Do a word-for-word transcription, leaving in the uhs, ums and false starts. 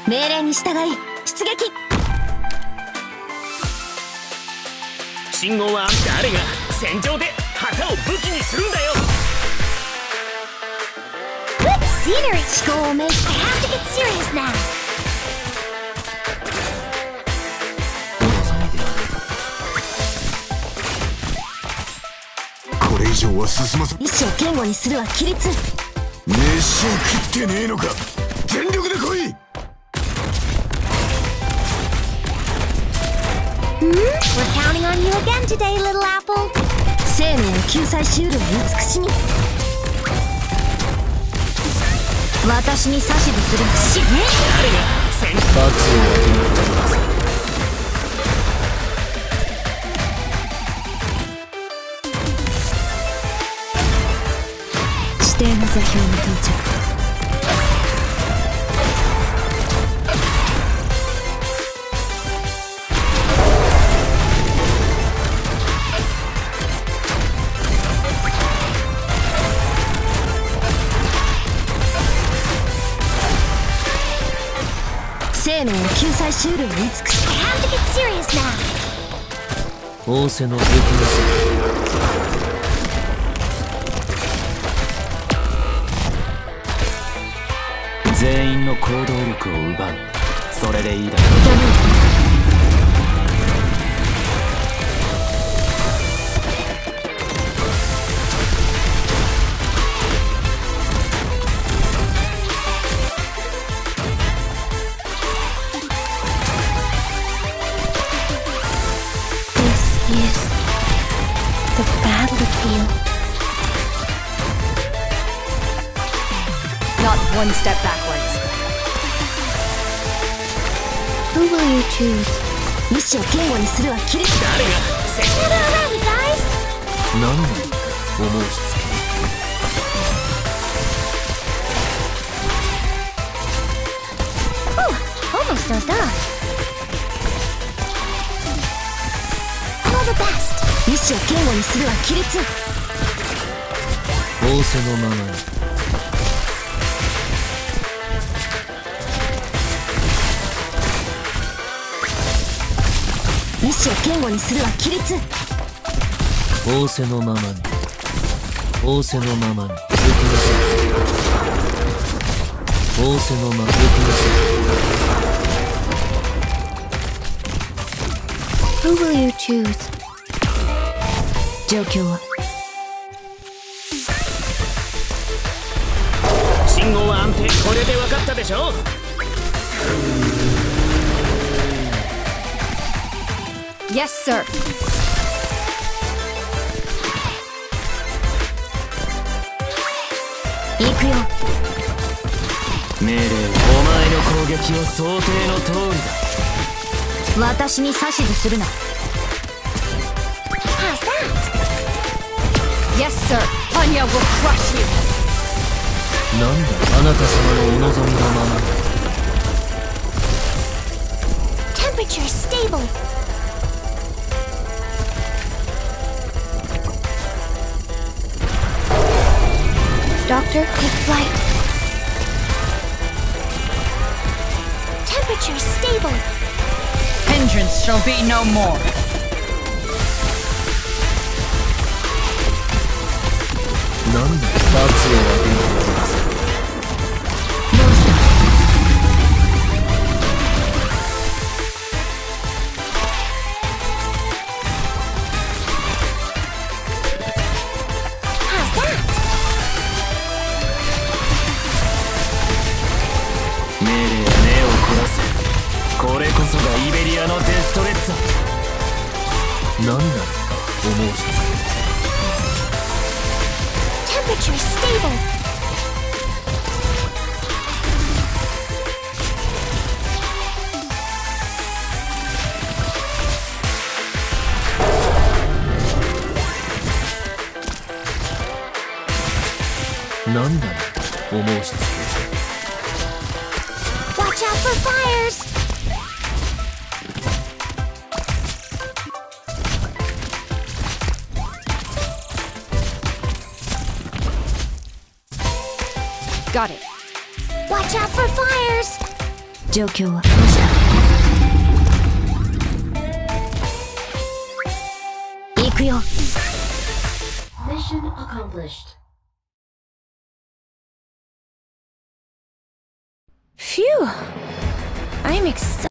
命令に従い出撃。 信号は誰が戦場で旗を武器にするんだよ。 Good scenery! 思考を明示。I have to get serious now. これ以上は進ませ。 意志を堅固にするは規律。 飯を食ってねえのか。全力で来い。 Hmm? We're counting on you again today, little apple. 生命を救済しうる慈しみ。私に指図する死ね。 誰が戦罰を当てる。 指定の座標に到着。生命を救済しうる美しい。I have to get serious now. 仰せの武器のせ全員の行動力を奪う。それでいいだろう。 The battlefield. Not one step backwards. Who will you choose? 意志を堅固にするは規律。 誰が Gather around, you guys. 何だお申し付け。Oh, almost dozed off. All the best. 意志を堅固にするは規律。 仰せのままに。 意志を堅固にするは規律。 仰せのままに。仰せのままに。行きなさい。仰せのままに。行きなさい。 Who will you choose? 状況は信号は安定。これで分かったでしょ。 Yes, sir. 行くよ。 命令。お前の攻撃は想定の通りだ。 私に指図するな。How's that? Yes, sir. Anya will crush you. なんだあなた様のお望みのまま。 Temperature stable. Doctor, take flight. Temperature stable. Hindrance shall be no more. なんだ罰を当てる。命令目を凝らせ。これこそがイベリアのデストレッツァ。なんだお申し付け。 Temperature stable. なんだお申し付け。 Watch out for fires. Got it. Watch out for fires. 状況は無視だ。行くよ。 Mission accomplished. Phew! I'm excited.